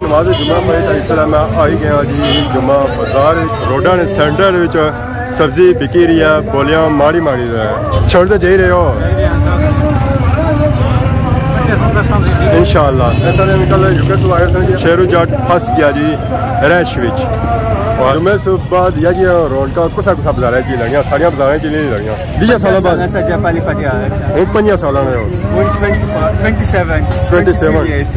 नमाज जुम्मा पढ़ी तो मैं आई गया जी जुम्मा बाजार रोडा ने सेंटर सब्जी बिकी रही है बोलियां माड़ी माड़ी छोड़ तो जा रहे हो इंशाअल्लाह। कल शेरू जाट फंस गया जी रैश और जुम्मे से बाद या जी रौनक कुछ कुछ बाजार की लड़ियाँ सारिया बाजार की नहीं लड़ियाँ 20 साल बाद 5 साल 27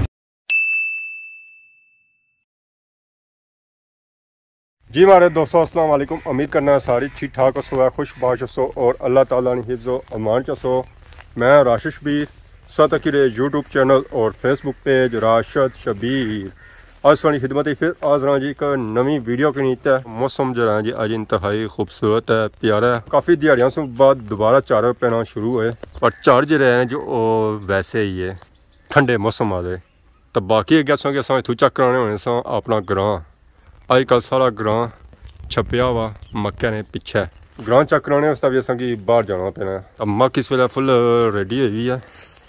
जी हमारे दोस्तों अस्सलाम वालेकुम। उम्मीद करना है सारी ठीक ठाक हो खुश बाश हो और अल्लाह ताला ने हिफ्ज़ो अमान चसो। मैं राशिश शबीर साथ अकीरे यूट्यूब चैनल और फेसबुक पेज राशिद शबीर आज वाली खिदमत फिर आज रहा जी एक नवी वीडियो की नीत है। मौसम जो है जी अज इंतहाई खूबसूरत है प्यारा है। काफ़ी दिहाड़ियों से बाद दोबारा चार पैना शुरू हुए पर चार जो रहे हैं जो वैसे ही है ठंडे मौसम आ गए तो बाकी अगर कि अस इतों चेक कराने होने सा अपना ग्रां अजकल सारा ग्रां छपया वा मक्के ने पिछे ग्रां चेक कराने भी असा कि बाहर जाना पैना। मक्क इस वेले फुल रेडी हुई है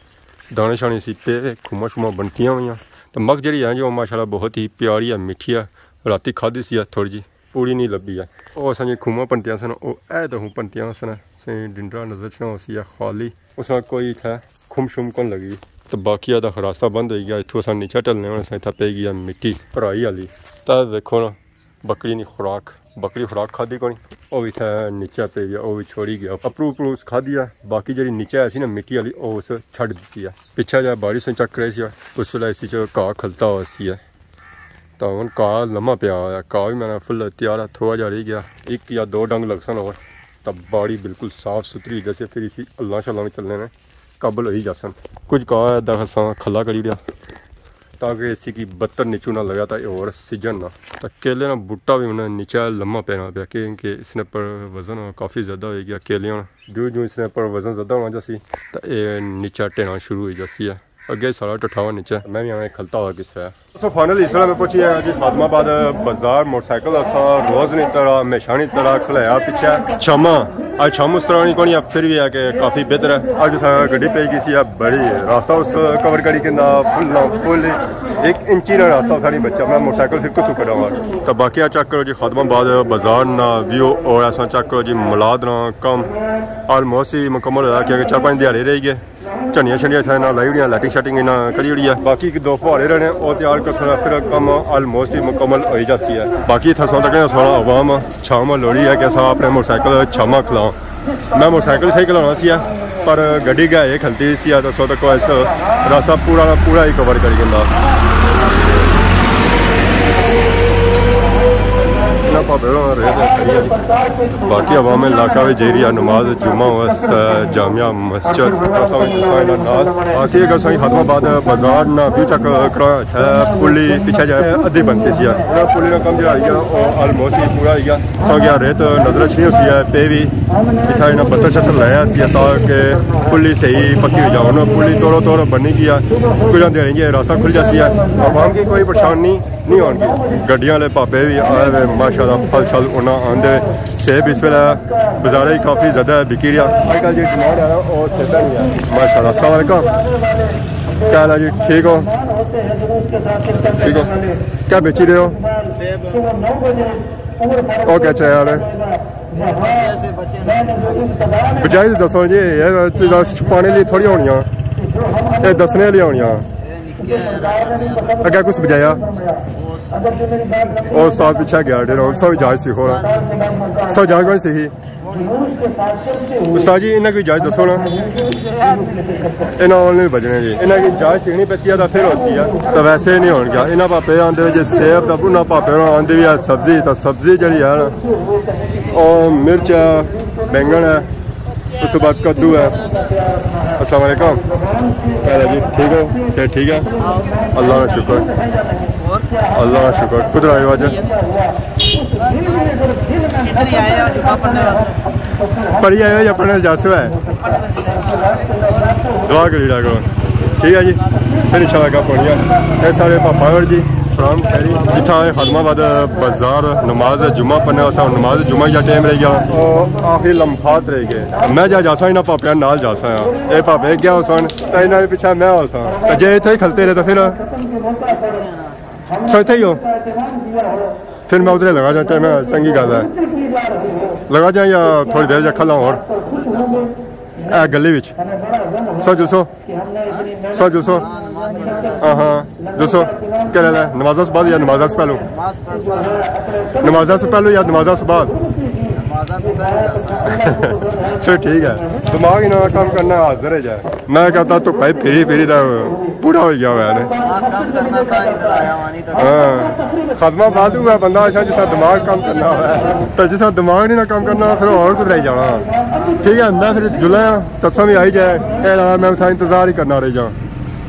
दाने शाने सीपे खुमा शुमा बनतियाँ हुई तो मक्क जी है जो माशाल्लाह बहुत ही प्यारी है मिठी है। राती खाधी सी थोड़ी जी पूरी नहीं लभी है वो असा खुमा बनतियाँ सन तो बनतियाँ सन डिंडरा नजर च सी खाली उसमें कोई है खुम शुम कौन लगी तो बाकी अदा रास्ता बंद हो गया इतों अस नीचे चलने इतना इतना पे गई मिट्टी भराई वाली तो देखो ना बकरी की खुराक बकरी खुराक खाधी को भी इतना नीचे पे गया वो भी छोड़ी गया अपरू परूस खाधी है बाकी जी नीचे है ना मिट्टी वाली उस छड़ दी है पिछा जा बारिश ने चक रहे उस वे इसी घाह खलता हुआ सी है तो हम घाह लम्मा पिया हुआ घाह भी मैंने फुल तैयार है थोड़ा जा रही गया 1 या 2 डंग लग सन और तब बाड़ी बिल्कुल साफ सुथरी जैसे फिर इसी अल्लाह शल्लाह में चलने ने काबल हो ही जा सन कुछ घाह असा खला करी दिया ताकि इसी की बत्तर नीचू ना लगा था और सीजन ना तो केले ना बूटा भी उन्हें नीचे लम्मा पैना पाया क्योंकि इसने पर वजन काफ़ी ज़्यादा हो गया केलियाँ जो जो इसने पर वजन ज़्यादा होना जैसी तो ये नीचा टेना शुरू हो जैसी है अगे सारा टठावा नीचे मैं भी हमें खलता हुआ किस तरह तो फाइनल इस में पहुंची है जी फातिमाबाद बाजार मोटरसाइकिल असा रोज़ नहीं तरह हमेशा नहीं तरह खलाया पिछे शामा आज शाम उस तरह नहीं कौन फिर भी है कि काफ़ी बेहतर है। आज गड्डी पे किसी बड़ी रास्ता उस कवर करी के फुल 1 इंची ना रास्ता सारी बच्चा मैं मोटरसाइकिल फिर कुछ करा तो बाकी चेक करो जी फातिमाबाद बाजार ना व्यू और ऐसा चेक करो जी मिलाद ना कम ऑलमोस्ट ही मुकम्मल होया क्योंकि 4-5 दिहाड़े रह गए झंडियाँ शंडियाँ इतना लाई हुई लाइटिंग शाइटिंग इन्ना करी हुई है बाकी 2 फुहारे रहने और तैयार कर फिर कम ऑलमोस्ट ही मुकम्मल हो जाती है। बाकी इतना सौ तक सोना आवाम छाव लोड़ी है कि अस अपने मोटरसाइकिल छावा खिलाओ मैं मोटरसाइकिल सही खिलाना सी पर गड्डी गए खलती सी तो सौ तक रास्ता पूरा ही कवर करी दिंदा बाकी अवाम इलाका भी जेरी नमाज जुम्मा जामिया मस्जिद बाकी अगर सही फातिमाबाद बाजार ना व्यू चेक करा पुली पीछे जाए अद्धी बनती सी पुली का कम जो ऑलमोस्ट ही पूरा ही सौ गया रेत नजर अच्छी होती है पे भी पिछा इन्हें पत्थर शत्थर लाया ताकि पुली सही पक्की हो जाओ पुली तोड़ो बनी गया कुछ देने की रास्ता खुल जाती है आवाम की कोई परेशानी नहीं होगी। गड्डियां वाले भापे भी आए हुए माशाल्लाह फल शल उन्हें आंदे सेब इस वेले बाजारे काफ़ी ज़्यादा बिकी रहा अजकल जी डिमांड है और सेबा नहीं है माशाल्लाह। अस्सलाम वालेकुम क्या हाल है जी ठीक हो क्या बेची रहे हो और क्या चाहिए यार बजाई तो दसो जी छुपाने लिए थोड़ी होनी ये दसने लिए होनी अगर कुछ बजाया और उस्ताद पीछे गया डेरा सब इजाज सीखो ना सब इजाज कौन सीखी उस्ताद जी इन्हें कोई इजाज दसो ना इन्हें ऑनलाइन बजने जी इन्हें की इजाज सीखनी पैसी तो फिर होती है तो वैसे नहीं हो गया इन्हें भापे आते जो सेब का उन्हें भापे आते भी है सब्जी तो सब्जी जी है ना और मिर्च है बैंगन है उस बाद कद्दू है। अस्सलाम वालेकुम जी ठीक हो से ठीक है अल्लाह का शुक्र खुद आए आज पढ़ी आए या पढ़ने जस है दुआ करी करो ठीक है जी फिर इंशाल्लाह पढ़िया ये सारे पापा और जी सलाम खैरी जितना फातिमाबाद बाजार नमाज जुम्मा पढ़ने नमाज जुम्मा या टाइम रह गया आखिरी लम्हात रह गए मैं जा जासा इन्होंने पापिया नाल जासा ये पापे गया सन तो इन्होंने पिछा मैं हो सा जे इतने ही खलते रहे तो फिर सो इतने ही हो फिर मैं उधर लगा जाता मैं चंगी गल है लगा जाए या थोड़ी देर जा खला और गली विच सो जूसो हाँ जूसो क्या रहता है नमाजा से बाद या नमाजा से पहलू या नमाजा से बाद फिर ठीक है दिमाग ही ना काम करना हाजिर है जाए मैं कहता तो भाई फिरी पूरा हो गया हुआ है हाँ खत्मा बाद हुआ बंदा अच्छा जिस दिमाग काम करना हुआ तो जिस दिमाग नहीं ना काम करना फिर और कुछ रह जाना ठीक है मैं फिर जुला तत्सा भी आई जाए मैं उठा इंतजार ही करना रह जाऊँ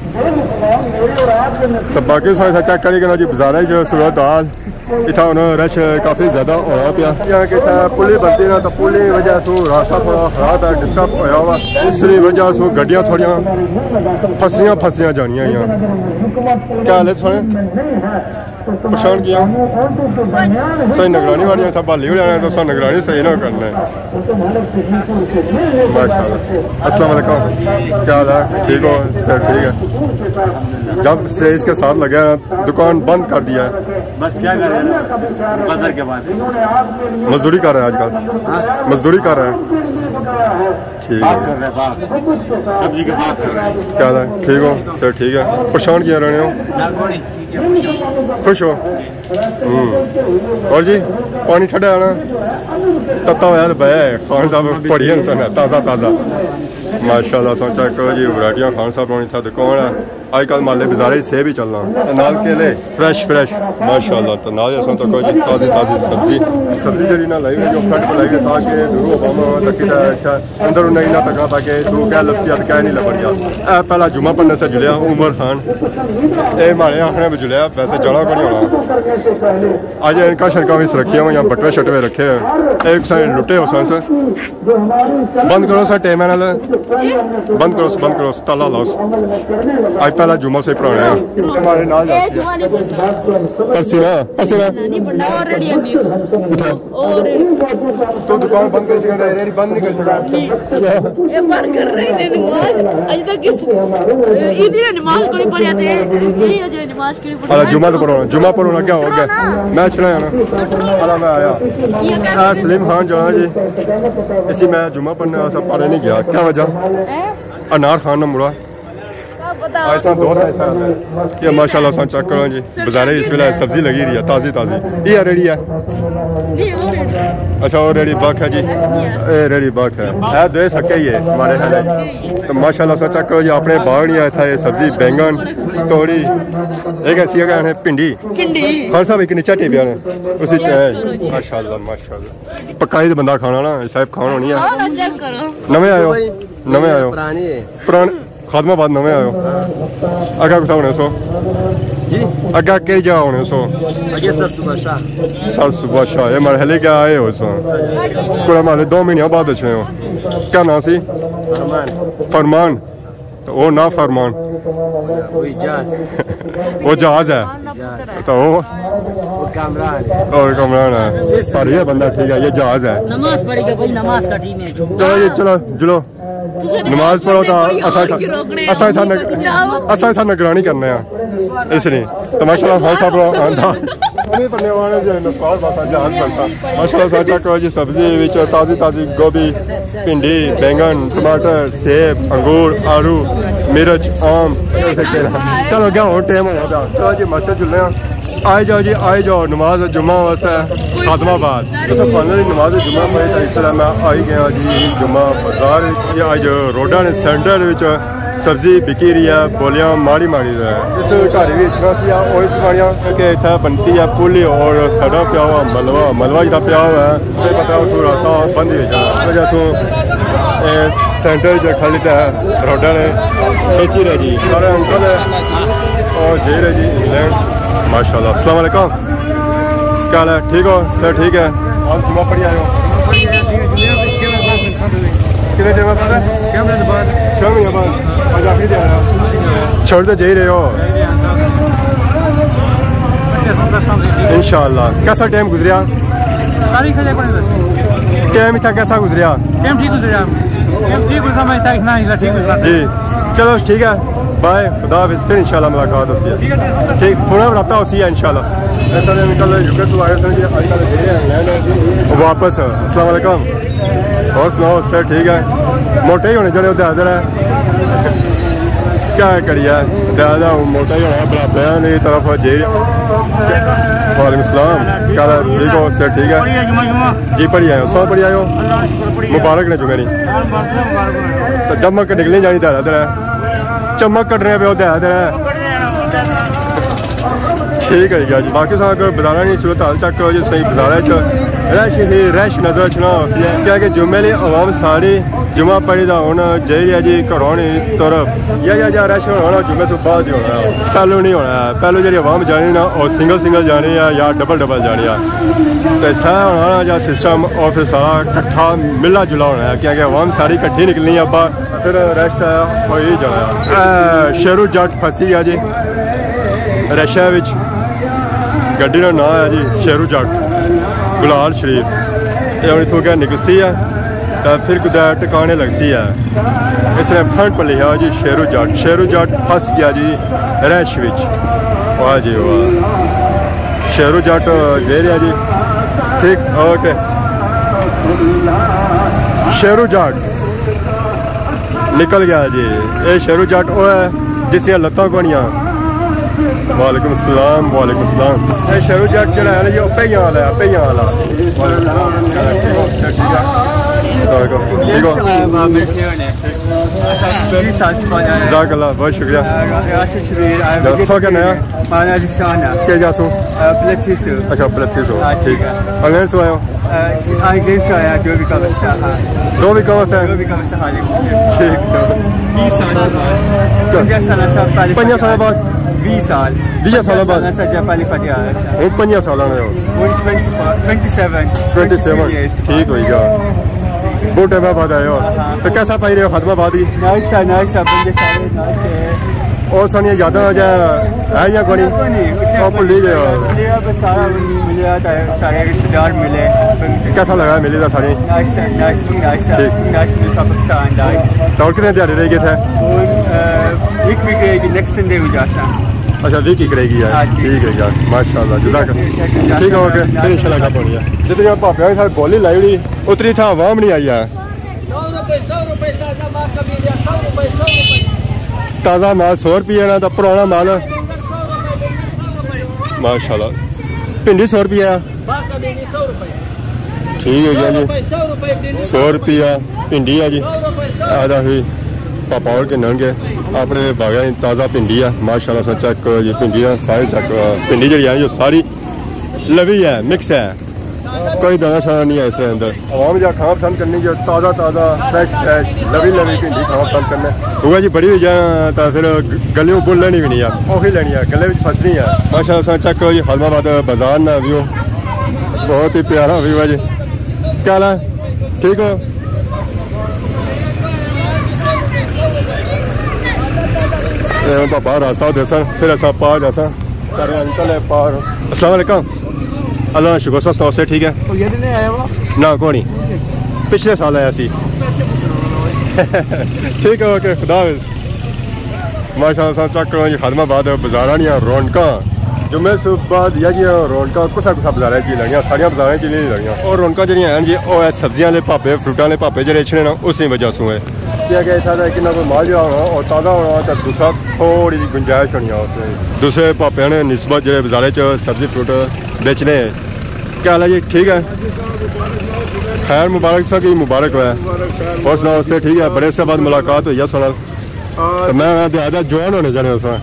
तो बाकी सारे चेक करेगा जी बाजार जो सूरत हाल इतना उन्होंने रश काफ़ी ज़्यादा होना पाया यहाँ कि पुली बनती ना तो पुली की वजह से रास्ता थोड़ा खराब है डिस्टर्ब होया हुआ इसकी वजह से गड्डियाँ थोड़ियाँ फसियाँ जानियाँ यहाँ क्या हाल है थोड़े परेशान किया सही निगरानी वाली था बाली हो जाना तो सर निगरानी सही ना करना है माशाल्लाह अस्सलाम वालेकुम क्या हाल है ठीक हो सर ठीक है जब से इसके साथ लगे ना दुकान बंद कर दिया है बस क्या कर रहे हैं बंदर के बाद मजदूरी कर रहे हैं आजकल मजदूरी कर रहे हैं ठीक है सब्जी के बाद क्या हाल है ठीक हो सर ठीक है परेशान किया रहे हो खुश हो और जी पानी ठंडा है ना तत्ता हुआ बह खान साहब पढ़ी इंसान है ताज़ा माशाल्लाह सोचा करो जी वराइटियाँ खान साहब होनी था दुकान है आजकल माले बाजारे से भी चलना नाल केले फ्रेश माशाल्लाह तो नाल असों तो कोई ताज़ी सब्जी जड़ी ना लाई जो फ्रंट पर लाई ताकि दूर बामा तक अच्छा अंदर नहीं ना तका ताकि तू क्या लफ्सियत क्या नहीं लग गया पहला जुम्मा पढ़ने से जुलिया उमर खान ये मारे आखने में जुलिया वैसे जाना को नहीं होना आज इनका शनका भी रखे हुए यहाँ बकरे शटवे रखे हैं एक साइड लुटे हो सन बंद करो सर टेम बंद करो ताला लाओ आज पहला जुम्मा से पुराना है हमारे नाल तो दुकान बंद कर सकता है बंद नहीं कर सकता ये बंद कर रहे थे नमाज आज तक किस ईद की नमाज को नहीं पढ़ा थे यही अजय नमाज के लिए अरे जुम्मा तो पढ़ो क्या हो गया मैं चला ना अला मैं आया सलीम खान जाना जी इसी मैं जुम्मा पढ़ने सब पढ़े नहीं गया क्या वजह अनार खान ना मुड़ा ऐसा दोस्त ऐसा ये माशाल्लाह सा चेक करो जी बाजारे इस वेले सब्जी लगी रही है ताज़ी ये रेडी है अच्छा और रेडी बाक है जी रेडी बाक है दे सके ही है हमारे तो माशाल्लाह सा चेक करो जी अपने बाग नहीं आया था ये सब्जी बैंगन तोड़ी एक ऐसी है भिंडी खान साहब एक नीचा टेबिया ने उसी माशाल्लाह पक्का ही बंदा खाना ना साहब खाना नहीं है नवे आयो पुराने खादमाबाद नवे आयो अगा कुछ होने सो जी अगा के जगह होने सो सर सुबह शाह ये मरहले क्या आए हो सो पूरा माले 2 महीने बाद अच्छे हो क्या नाम सी फरमान वो ना फरमान वो जहाज है तो वो कमरान है सारी ये बंदा ठीक है ये जहाज है नमाज पढ़ेगा भाई नमाज का टीम है चलो नमाज पढ़ो तो असा निगरानी करने इसलिए तो माशाल्लाह भाई साहब माशाल्लाह करो जी सब्जी ताज़ी गोभी भिंडी बैंगन टमाटर सेब अंगूर आलू मिर्च आम चलो क्या हो टाइम हो गया चलो जी मस्जिद जुलने आए जाओ नमाज जुम्मा वास्ते खादमाबाद नमाज जुम्मा पढ़ी मैं आई गया जी जुम्मा बाजार अज रोडा ने सेंटर सब्जी बिकी रही है बोलियां माड़ी है इस घर भी इच्छा इस पानिया कि इतना बनती है पुली और सड़ा पिया हुआ मलवा जितना पिया हुआ है पता उस रास्ता बंद ही जाना वजह से सेंटर जो खाली है रोडा ने खींची रहे जी सारे अंकल और जे रहे जी इंग्लैंड माशाल्लाह अस्सलाम वालेकुम क्या हाल है ठीक हो सर ठीक है आज जुम्मा पढ़ी आए हो कितने टाइम बाद 6 महीने बाद आज आखिरी दिन आया छोड़ तो जा ही रहे हो इंशाल्लाह कैसा टाइम गुजरिया टाइम इतना कैसा गुजरिया टाइम ठीक गुजरा जी चलो ठीक है बाय, खुदा हाफिज़। फिर इंशाल्लाह मुलाकात होती है, ठीक थोड़ा रब्ता होती है इंशाल्लाह। ऐसा नहीं कल यूके तो आए थे वापस। अस्सलाम वालेकुम, और सुनाओ सर ठीक है? मोटे ही होने चले उधर है, क्या करिए ज़्यादा मोटा ही होना बराबर की तरफ जी। वालेकुम सलाम, क्या ठीक हो सर ठीक है जी? पढ़ी आए हो, सौ पढ़ी आए हो, मुबारक ने चुके नहीं तो चमक निकली जानी दर है, चमक कटने पे दर है, ठीक है जी। बाकी सब अगर बाजारा नहीं सूरत हाल चेक करो जी, सही बाजारा रश ही रश नजर रखना होती है क्या कि जुम्मे लिए आवाम सारी जुम्मा पढ़ी का होना चाहिए जी घरों तरफ या रश होना जुम्मे तो बाद ही होना, पहलू नहीं होना। पहलू जी आवाम जानी ना और सिंगल सिंगल जानी है या डबल डबल जानी है, तो सह होना या सिस्टम और फिर सारा कट्ठा मिला जुला होना है क्योंकि आवाम सारी कट्ठी निकलनी है बाहर, फिर रश हो ही जाना। शेरू जट फसी है जी रशा विच, गड्डी का नाम है जी शेरू जट गुलाल शरीफ। ये हम इतों क्या निकलती है तो फिर कुछ टिकाने लगती है, इसने फ्रंट पर लिखा जी शेरू जट फस गया जी रैश विच। वाह जी वाह, शेरू जट दे रहा जी, ठीक ओके। शेरू जट निकल गया जी, ये शेरू जट वो है जिसने लत्तां कोनियां। वालेकुम सलाम, वालेकुम सलाम। ये शेरू जट जो है जी पहियां वाला है, पहियां वाला। बहुत शुक्रिया। क्या जासू? अच्छा बलतीसो, ठीक है। अगले सो आयो जो भी कवस है, ठीक है। 5 साल बाद 20 साल बाद 5 साल 27 ठीक होगा। बहुत टाइम बाद आए हो तो कैसा पाई रहे हो खदमाबाद ही? और सानिया यादा है या कोनी भूल ही गए? सारे रिश्तेदार मिले, कैसा लगा मिले था सारे? तो कितने दिहाड़ी रह गए थे? एक वीक रहेगी, नेक्स्ट संडे हो जाता। अच्छा वीक ही करेगी यार, ठीक है यार माशाल्लाह जज़ाक, ठीक है ओके। फिर इंशाल्लाह का बढ़िया जितनी भापे सारी बोली लाई हुई उतनी था आवाम नहीं आई है। 100 रुपए ताज़ा माल 100 रुपये ना, तो पुराना माल माशाल्लाह। भिंडी 100 रुपया, ठीक है जी। 100 रुपया भिंडी है जी, आधा ही पापा और के नंगे अपने बागा ताज़ा भिंडी है माशाल्लाह। सो चेक करो जी भिंडी सारी चेक करो, भिंडी जी है जो सारी लवी है, मिक्स है, कोई दाना शाना नहीं है इसके अंदर। आवाम जो खाना पसंद करनी जो ताज़ा फ्रेश लवी भिंडी खाना पसंद करना होगा जी। बड़ी हुई जाए तो फिर गले बुल लेनी भी नहीं है, ओखी लेनी है, गले में फसनी है माशाल्लाह। सो चेक करो जी खदमाबाद बाजार ना व्यू बहुत ही प्यारा व्यू है जी। क्या हाल है, ठीक हो? पापा रास्ता दसा फिर असा पार जैसा सारे अंकल है पार। अस्सलाम वालेकुम, अल्लाह शुक्र सस्ता से ठीक है ना कौन पिछले साल आया सी ठीक है ओके खुदा हाफिज़। माशाल्लाह चेक करो जी खदमाबाद बाजारा नहीं रौनक जुम्मे बाद या जी रौनक कुसा बाजार जी लड़ियाँ सारिया बाजार च नहीं लड़ियाँ। और रौनक जी जी वह सब्जियां वाले भापे फ्रूटा वाले भापे जो इच्छने ना उस वजह से है क्या कि इतना कि कोई माल जो होना और ताज़ा होना तो दूसरा थोड़ी गुंजाइश होनी है उसमें। दूसरे भापे ने निस्बत जो बाजारे सब्जी फ्रूट बेचने। क्या हाल है जी, ठीक है? खैर मुबारक सा कि मुबारक हुआ है। और सुनाओ उससे ठीक है? बड़े से बाद मुलाकात हुई है सोना तो मैं ज़्यादा जवान होने जाने उसमें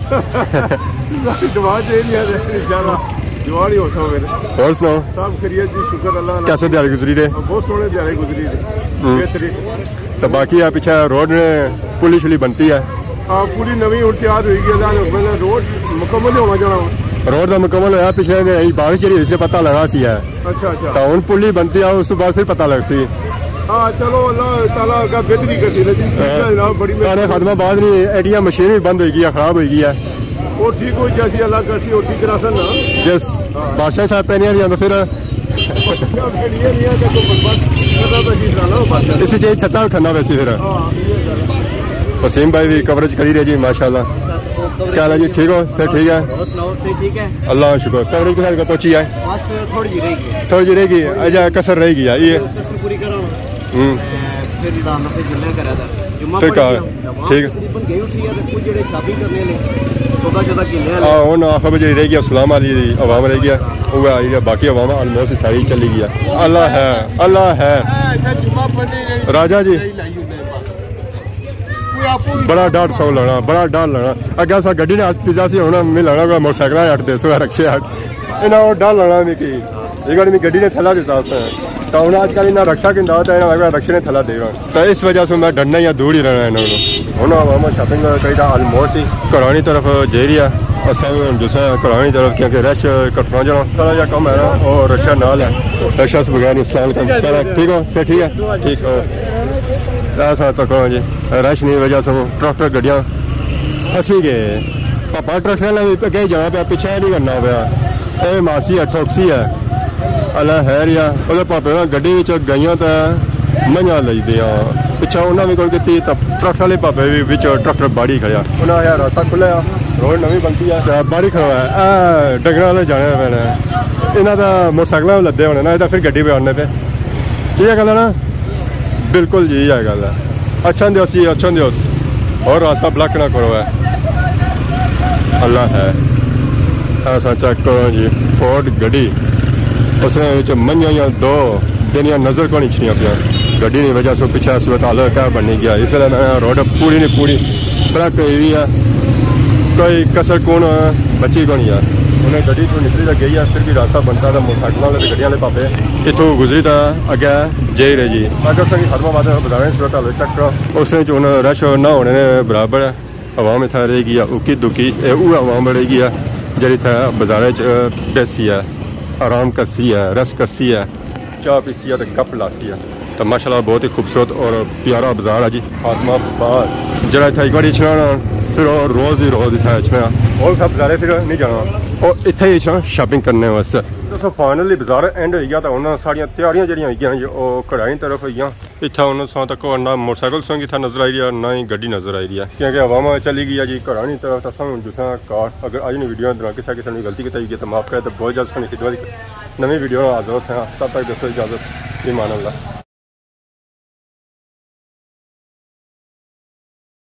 और सुनाओ सब खैरियत जी, शुक्र अल्लाह। कैसे दिहाड़ी गुजरी रहे? बहुत सोहने दिहाड़ी गुजरी रहे। तो बाकी है पीछे रोड ने पुली शुली बनती है? हाँ पूरी नवी हूँ तैयार हुई है, रोड मुकम्मल होना जाना रोड का मुकम्मल होया पिछले बारिश जी इसलिए पता लगा सी है। अच्छा अच्छा तो हूँ पुली बनती है उस तो बाद फिर पता लग सी। हाँ चलो अल्लाह ताला का बेहतरी कर सी जनाब। बड़ी खदमाबाद नहीं एटीएम मशीन भी बंद होगी है, खराब होगी है, वो ठीक हो जैसी अल्लाह कर सी वो ठीक करा सन ना। जिस बादशाह साहब पे नहीं तो फिर इसी चाहिए छत्ता ठंडा वैसे फिर। वसीम भाई भी कवरेज करी रहे जी माशाल्लाह। क्या हाल है जी? ठीक हो? सर ठीक है? और सुनाओ, सही ठीक है? अल्लाह का शुक्र। कवरेज के साथ पहुंची है? बस थोड़ी जी रहेगी। थोड़ी जी रहेगी। अच्छा कसर रहेगी यार ये? कसर पूरी करो। फिर दाना पे जुम्मे करा था। जुम्मा फिर कहा ठीक है। तकरीबन गई उठी है तो कुछ जेड़े शादी करने ले 14 किले हां हुन आखिर जी रहेगी अस्सलाम वाली आवाम रह गया वो आई बाकी आवाम ऑलमोस्ट सारी चली गई है। अल्लाह है, अल्लाह है। राजा जी बड़ा डांट सौ लेना, बड़ा डांट लेना। अगर अस गड्डी ने हथ जासी होना मैं लेना कोई मोटरसाइकिल हट दे सो रक्शे हट इन्हें वो डांट लेना मिकी ये गड्डी में गड्डी ने थला दिता तो हूँ आजकल इन्हें रक्षा कि रक्षा ने थला देगा तो इस वजह से मैं डरना या दूर ही रहना इन्होंने हूँ आवाम शॉपिंग कई ऑलमोस्ट ही घरानी तरफ जा रही है असा भी जिस घरानी तरफ क्योंकि रश कटना जाना थोड़ा जहा कम है ना और रशा नाल है रशा से बगैर इस्लाम ठीक हो सर ठीक है ठीक हो तक जी रश नहीं वजह से ट्रैक्टर गड्डियाँ फसी गए पापा ट्रैक्टर भी कहीं जाना पाया पिछे नहीं करना पाया ये मासी है ठोक्सी है अल्लाह है रिया वो पापे गड्डी गई तो मंझा लजदियाँ पिछा उन्होंने भी कोल की ट्रैक्टर वाले पापे भी ट्रैक्टर बाड़ी खड़िया उन्हें रास्ता खुलिया रोड नवी बनती है बाड़ी खड़ोया डंगर वाले जाने पैना इन्हों का मोटरसाइकिल लदे होने ना फिर गड्डी पे आने पे ये गल है ना बिल्कुल जी है गल है अच्छा दिवस जी अच्छा दिवस और रास्ता ब्लॉक ना करो है अल्लाह है ऐसा चेक करो जी फोर्ड गड्डी उसने मंझिया दो दिन नज़र को नहीं छड़िया पिया गड्डी की वजह से पिछा सूरत हाल क्या बनी गया इसलिए मैं रोड पूरी नहीं पूरी ब्लॉक हुई है कोई कसर कौन बची को नहीं है उन्हें गड्डी तो निकली तो गई है फिर भी रास्ता बनता था मोटरसाइकिल वाले गड्डिया वाले पापे इतों गुजरी था अगे जे रही जी अगर संग खत्म बता सूरत हाल चेक करो उसने जो रश ना होने बराबर है आवाम इतना रहेगी उकी दुखी वो आवाम रहेगी जी बाजार बैसी है आराम करसी है रेस्ट करसी है चाह पीसी है तो गप लासी है तो माशाल्लाह बहुत ही खूबसूरत और प्यारा बाजार है जी फातिमा बाजार जरा इतना एक बार इच्छना फिर रोज़ इतना इच्छना और सब बाजारे फिर नहीं जाना और इतना ही इच्छना शॉपिंग करने वास्ते तो फाइनली बाजार एंड हो गया तो उन्होंने सारिया तैयारियां जी हो गई वो कढ़ाई तरफ हुई इतना उन्होंने तक ना मोटरसाइकिल संग इतना नजर आई रही है ना ही गड्डी नजर आई रही है क्योंकि हवामा चली गई है जी घरानी तरफ तो हम जिस कार अगर अज ने वीडियो किसी ने गलती की तो माफ़ करे तो बहुत जल्द खिदमत नवी वीडियो हाजिर हैं तब तक दसो इजाजत ईमान अल्लाह।